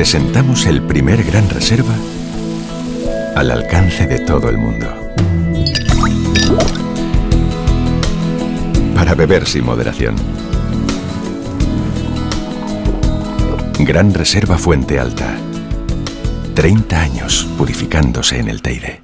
presentamos el primer Gran Reserva al alcance de todo el mundo. Para beber sin moderación. Gran Reserva Fuente Alta. 30 años purificándose en el Teide.